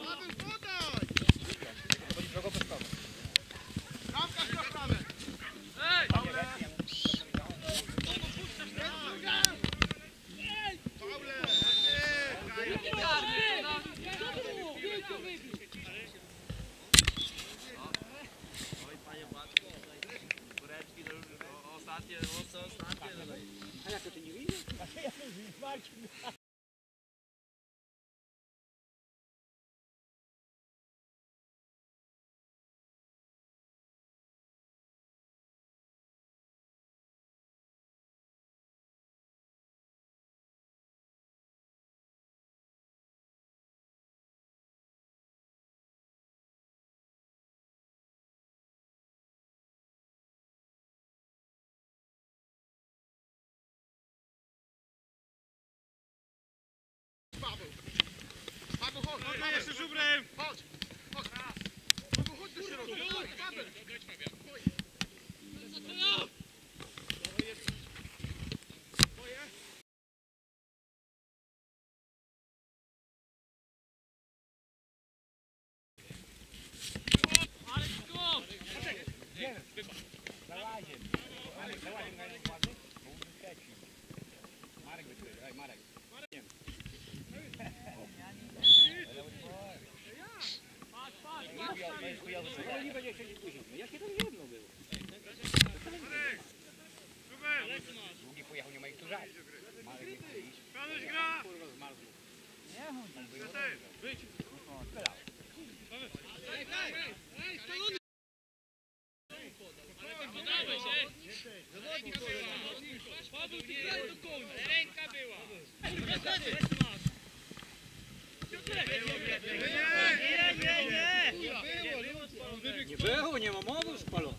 A jak to ty nie widzisz? Paweł, chodź, chodź, jeszcze żubrem! Chodź, chodź! Paweł, chodź do środka! Paweł! Ale nie będzie siedzieć później. Jakie to jedno było? Długi pojechał, nie ma ich tu żać. Marek nie chce iść. Kanuś gra! Kurwa zmarzł. Wyjdź! Ręka była. Nie było, nie ma mowy spalony.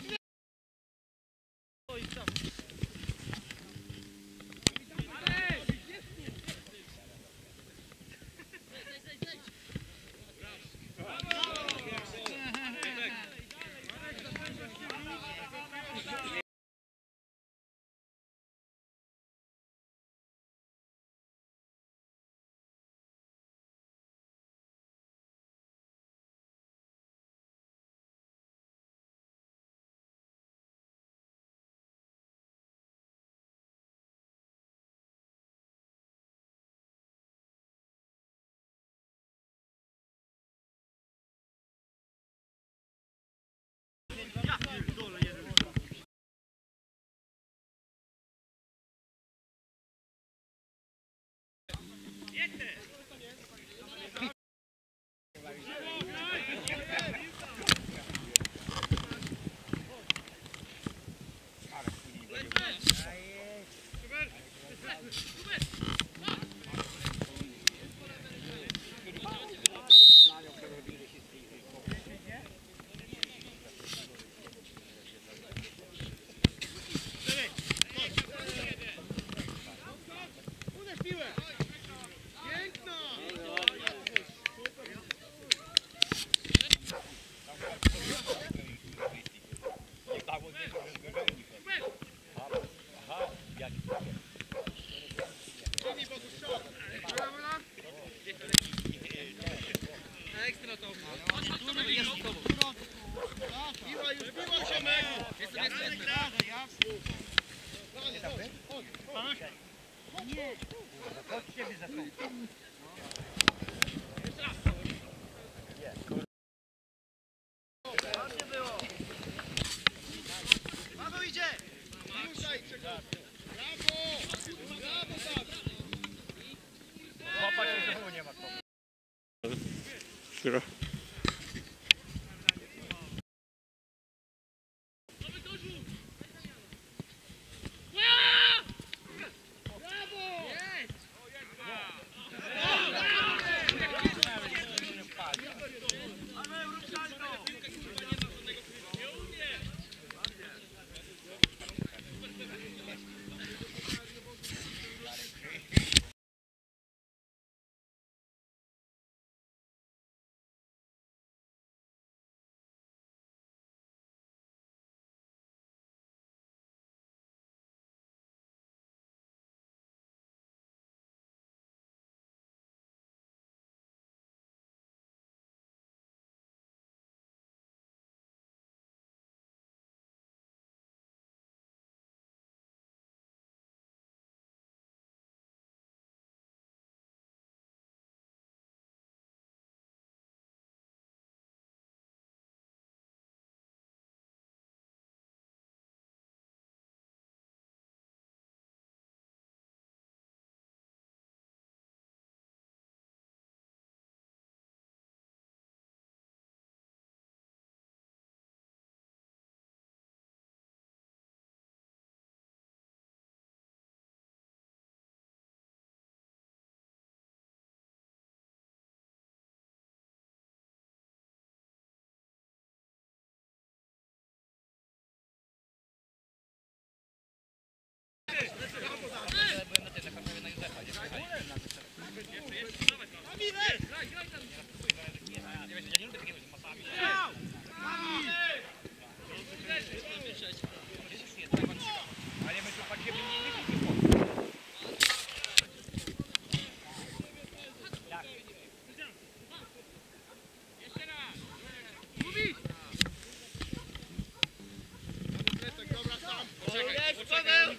Ekstra to. Piła już, piła się mego! Chodź ciebie za to. Paweł idzie! Ruszaj, Brawo! Brawo, tak! Chłopak się znowu nie ma komu. Poczekaj, Paweł!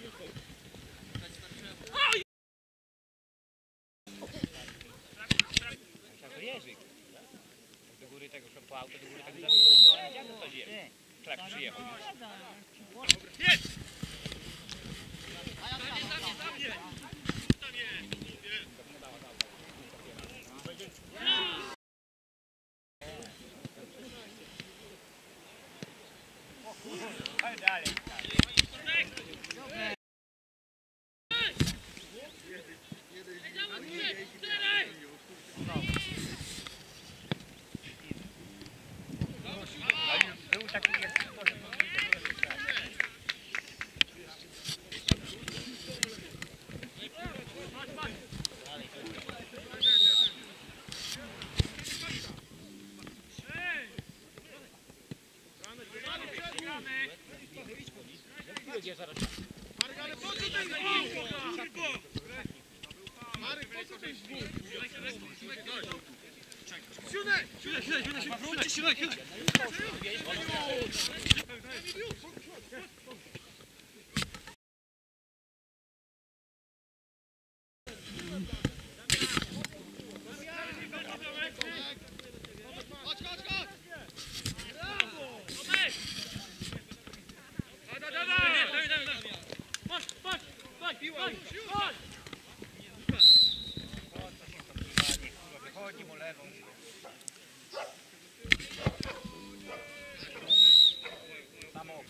To Jerzyk. Do góry tego szło auto, do góry tego zabrano. Jak to jest? Klep przyjechał. Jedź! Dalej. Był taki jest, to, że Marek, ale po co ten dwóch? Marek, po co ten dwóch? Siunek! Wróćcie się na chwilę! Chodź, chodź, chodź! wychodzi mu lewą. Samo.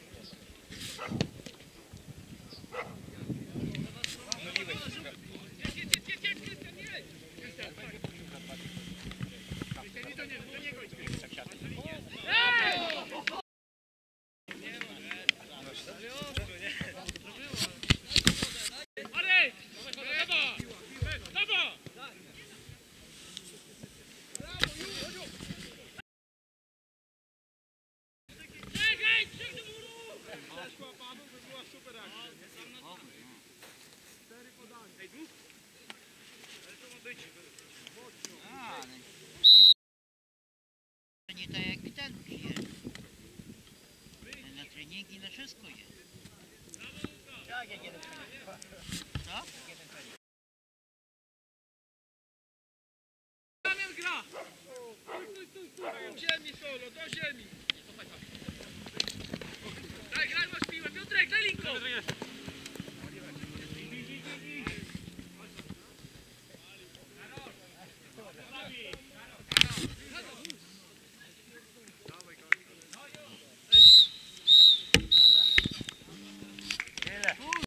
Nie tak jak Witanki jest. Na treningi, na wszystko jest. Tak, jak jeden. Co? Damian gra! Do ziemi, Solo, do ziemi! Daj, graj, masz piłę, Piotrek, daj linką!